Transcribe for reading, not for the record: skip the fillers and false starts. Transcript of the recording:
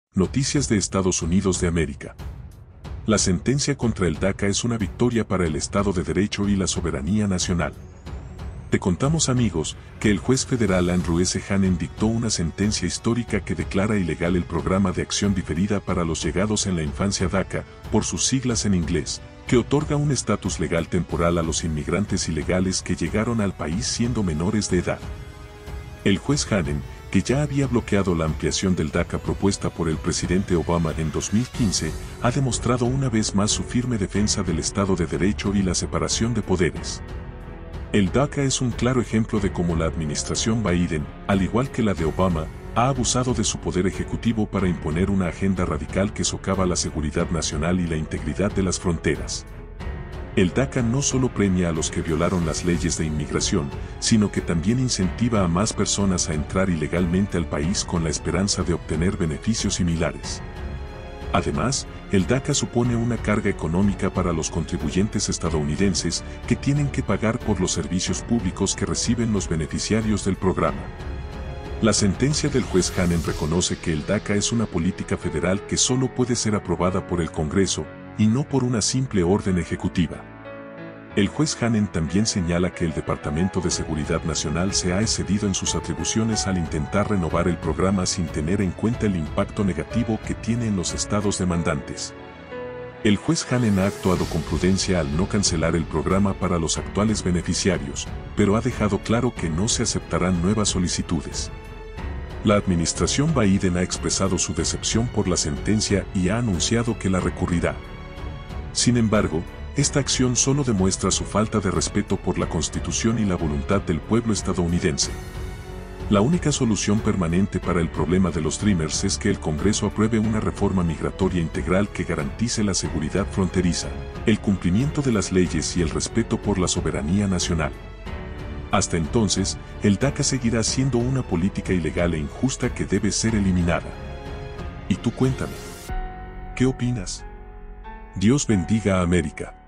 Noticias de Estados Unidos de América. La sentencia contra el DACA es una victoria para el Estado de Derecho y la soberanía nacional. Te contamos, amigos, que el juez federal Andrew S. Hanen dictó una sentencia histórica que declara ilegal el Programa de Acción Diferida para los Llegados en la Infancia DACA, por sus siglas en inglés, que otorga un estatus legal temporal a los inmigrantes ilegales que llegaron al país siendo menores de edad. El juez Hanen, que ya había bloqueado la ampliación del DACA propuesta por el presidente Obama en 2015, ha demostrado una vez más su firme defensa del Estado de Derecho y la separación de poderes. El DACA es un claro ejemplo de cómo la administración Biden, al igual que la de Obama, ha abusado de su poder ejecutivo para imponer una agenda radical que socava la seguridad nacional y la integridad de las fronteras. El DACA no solo premia a los que violaron las leyes de inmigración, sino que también incentiva a más personas a entrar ilegalmente al país con la esperanza de obtener beneficios similares. Además, el DACA supone una carga económica para los contribuyentes estadounidenses que tienen que pagar por los servicios públicos que reciben los beneficiarios del programa. La sentencia del juez Hanen reconoce que el DACA es una política federal que solo puede ser aprobada por el Congreso, y no por una simple orden ejecutiva. El juez Hanen también señala que el Departamento de Seguridad Nacional se ha excedido en sus atribuciones al intentar renovar el programa sin tener en cuenta el impacto negativo que tiene en los estados demandantes. El juez Hanen ha actuado con prudencia al no cancelar el programa para los actuales beneficiarios, pero ha dejado claro que no se aceptarán nuevas solicitudes. La administración Biden ha expresado su decepción por la sentencia y ha anunciado que la recurrirá. Sin embargo, esta acción solo demuestra su falta de respeto por la Constitución y la voluntad del pueblo estadounidense. La única solución permanente para el problema de los Dreamers es que el Congreso apruebe una reforma migratoria integral que garantice la seguridad fronteriza, el cumplimiento de las leyes y el respeto por la soberanía nacional. Hasta entonces, el DACA seguirá siendo una política ilegal e injusta que debe ser eliminada. Y tú cuéntame, ¿qué opinas? Dios bendiga a América.